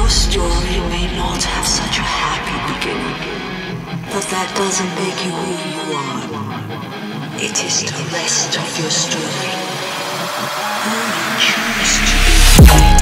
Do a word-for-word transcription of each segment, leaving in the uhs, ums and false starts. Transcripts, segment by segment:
Your story may not have such a happy beginning, but that doesn't make you who you are. It is the rest of your story. Who you choose to be.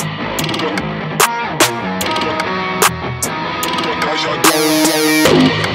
Cause you're